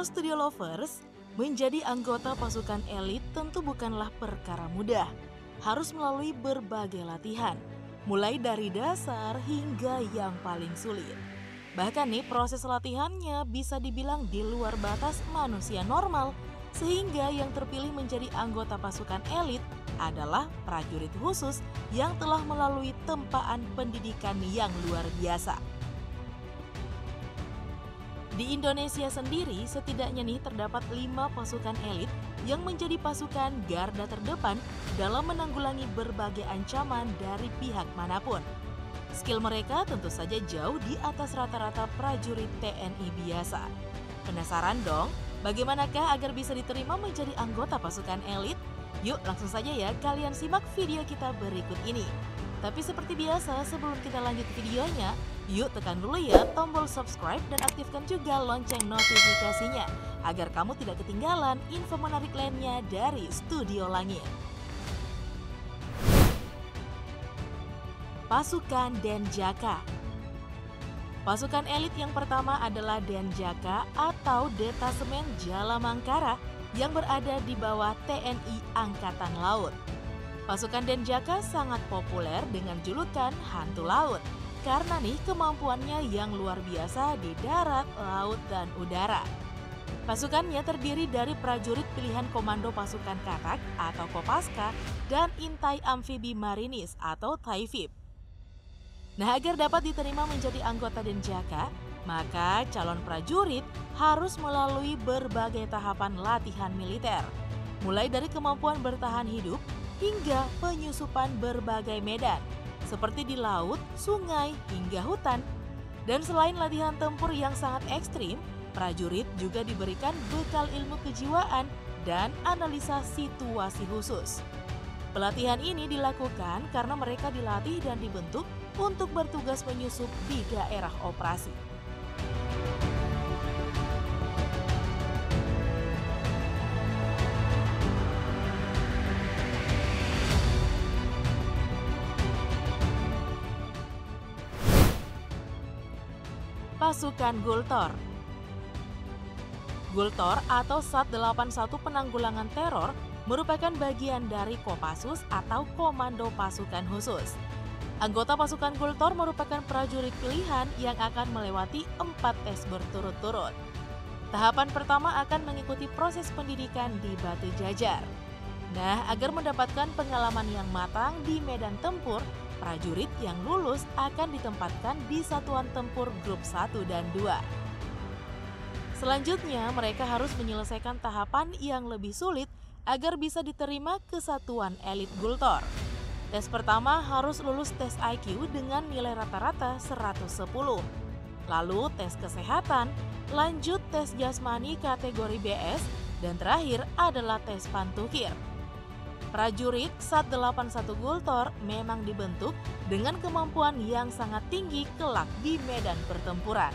Studio Lovers, menjadi anggota pasukan elit tentu bukanlah perkara mudah. Harus melalui berbagai latihan, mulai dari dasar hingga yang paling sulit. Bahkan nih proses latihannya bisa dibilang di luar batas manusia normal, sehingga yang terpilih menjadi anggota pasukan elit adalah prajurit khusus yang telah melalui tempaan pendidikan yang luar biasa. Di Indonesia sendiri setidaknya nih terdapat 5 pasukan elit yang menjadi pasukan garda terdepan dalam menanggulangi berbagai ancaman dari pihak manapun. Skill mereka tentu saja jauh di atas rata-rata prajurit TNI biasa. Penasaran dong? Bagaimanakah agar bisa diterima menjadi anggota pasukan elit? Yuk langsung saja ya kalian simak video kita berikut ini. Tapi seperti biasa sebelum kita lanjut videonya, yuk tekan dulu ya tombol subscribe dan aktifkan juga lonceng notifikasinya agar kamu tidak ketinggalan info menarik lainnya dari Studio Langit. Pasukan Denjaka. Pasukan elit yang pertama adalah Denjaka atau Detasemen Jalamangkara yang berada di bawah TNI Angkatan Laut. Pasukan Denjaka sangat populer dengan julukan Hantu Laut karena nih kemampuannya yang luar biasa di darat, laut, dan udara. Pasukannya terdiri dari prajurit pilihan Komando Pasukan Katak atau Kopaska dan Intai Amfibi Marinis atau Taifib. Nah, agar dapat diterima menjadi anggota Denjaka, maka calon prajurit harus melalui berbagai tahapan latihan militer, mulai dari kemampuan bertahan hidup hingga penyusupan berbagai medan, seperti di laut, sungai, hingga hutan. Dan selain latihan tempur yang sangat ekstrim, prajurit juga diberikan bekal ilmu kejiwaan dan analisa situasi khusus. Pelatihan ini dilakukan karena mereka dilatih dan dibentuk untuk bertugas menyusup di daerah operasi. Pasukan Gultor. Gultor atau Sat 81 Penanggulangan Teror merupakan bagian dari Kopassus atau Komando Pasukan Khusus. Anggota pasukan Gultor merupakan prajurit pilihan yang akan melewati 4 tes berturut-turut. Tahapan pertama akan mengikuti proses pendidikan di Batu Jajar. Nah, agar mendapatkan pengalaman yang matang di medan tempur, prajurit yang lulus akan ditempatkan di satuan tempur grup 1 dan 2. Selanjutnya, mereka harus menyelesaikan tahapan yang lebih sulit agar bisa diterima ke satuan elit Gultor. Tes pertama harus lulus tes IQ dengan nilai rata-rata 110. Lalu tes kesehatan, lanjut tes jasmani kategori BS, dan terakhir adalah tes pantukir. Prajurit Sat 81 Gultor memang dibentuk dengan kemampuan yang sangat tinggi kelak di medan pertempuran.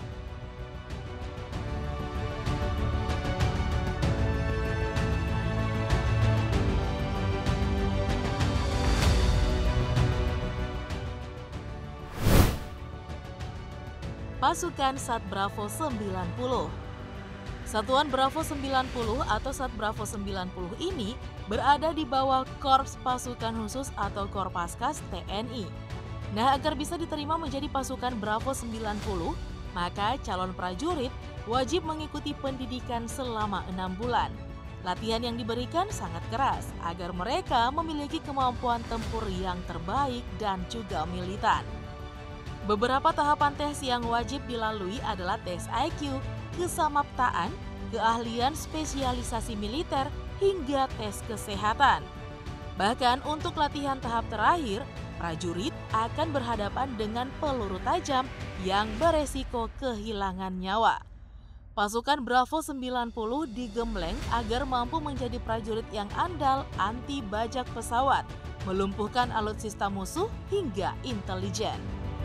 Pasukan Sat Bravo 90. Satuan Bravo 90 atau Sat Bravo 90 ini berada di bawah Korps Pasukan Khusus atau Korpaskas TNI. Nah, agar bisa diterima menjadi pasukan Bravo 90, maka calon prajurit wajib mengikuti pendidikan selama 6 bulan. Latihan yang diberikan sangat keras agar mereka memiliki kemampuan tempur yang terbaik dan juga militan. Beberapa tahapan tes yang wajib dilalui adalah tes IQ, kesamaptaan, keahlian spesialisasi militer, hingga tes kesehatan. Bahkan untuk latihan tahap terakhir, prajurit akan berhadapan dengan peluru tajam yang beresiko kehilangan nyawa. Pasukan Bravo 90 digembleng agar mampu menjadi prajurit yang andal anti bajak pesawat, melumpuhkan alutsista musuh hingga intelijen.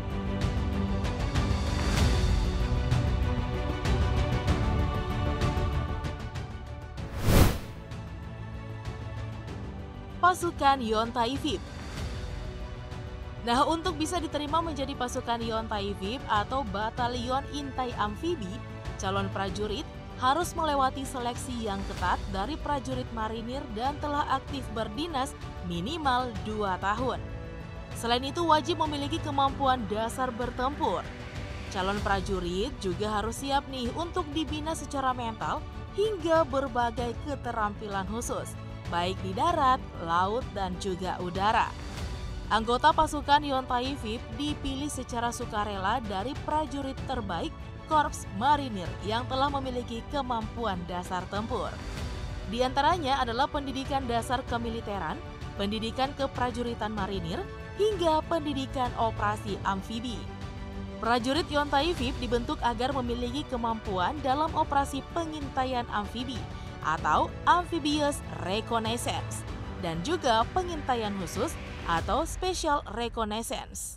Pasukan Yontaifib. Nah, untuk bisa diterima menjadi pasukan Yontaifib atau Batalion Intai Amfibi, calon prajurit harus melewati seleksi yang ketat dari prajurit marinir dan telah aktif berdinas minimal 2 tahun. Selain itu wajib memiliki kemampuan dasar bertempur. Calon prajurit juga harus siap nih untuk dibina secara mental hingga berbagai keterampilan khusus, baik di darat, laut, dan juga udara. Anggota pasukan Yontai VIP dipilih secara sukarela dari prajurit terbaik Korps Marinir yang telah memiliki kemampuan dasar tempur. Di antaranya adalah pendidikan dasar kemiliteran, pendidikan keprajuritan marinir, hingga pendidikan operasi amfibi. Prajurit Yontai VIP dibentuk agar memiliki kemampuan dalam operasi pengintaian amfibi atau amphibious reconnaissance dan juga pengintaian khusus atau special reconnaissance.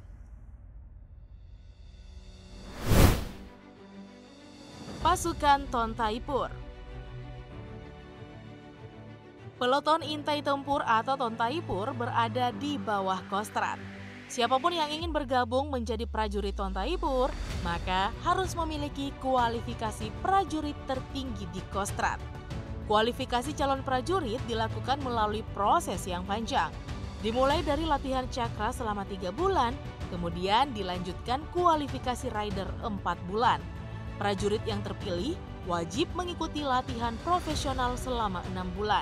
Pasukan Tontaipur. Peloton intai tempur atau Tontaipur berada di bawah Kostrad. Siapapun yang ingin bergabung menjadi prajurit Tontaipur, maka harus memiliki kualifikasi prajurit tertinggi di Kostrad. Kualifikasi calon prajurit dilakukan melalui proses yang panjang. Dimulai dari latihan cakra selama 3 bulan, kemudian dilanjutkan kualifikasi rider 4 bulan. Prajurit yang terpilih wajib mengikuti latihan profesional selama 6 bulan.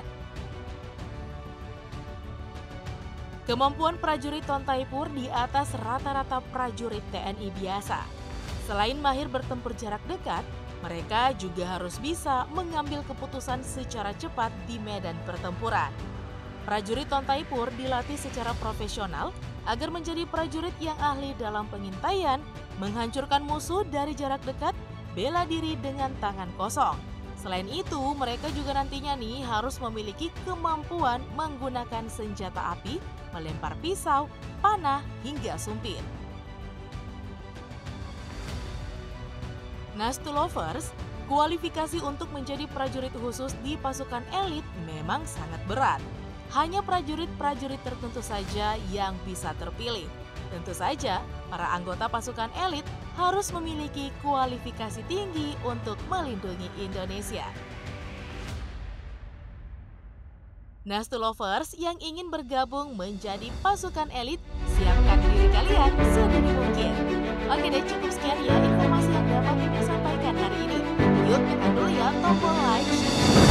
Kemampuan prajurit Tontaipur di atas rata-rata prajurit TNI biasa. Selain mahir bertempur jarak dekat, mereka juga harus bisa mengambil keputusan secara cepat di medan pertempuran. Prajurit Tontaipur dilatih secara profesional agar menjadi prajurit yang ahli dalam pengintaian, menghancurkan musuh dari jarak dekat, bela diri dengan tangan kosong. Selain itu, mereka juga nantinya nih harus memiliki kemampuan menggunakan senjata api, melempar pisau, panah, hingga sumpit. Nastu Lovers, kualifikasi untuk menjadi prajurit khusus di pasukan elit memang sangat berat. Hanya prajurit-prajurit tertentu saja yang bisa terpilih. Tentu saja, para anggota pasukan elit harus memiliki kualifikasi tinggi untuk melindungi Indonesia. Nastu Lovers yang ingin bergabung menjadi pasukan elit, siapkan diri kalian sedini mungkin. Oke deh, cukup sekian ya informasi yang dapat kita sampaikan hari ini. Yuk tekan dulu ya tombol like,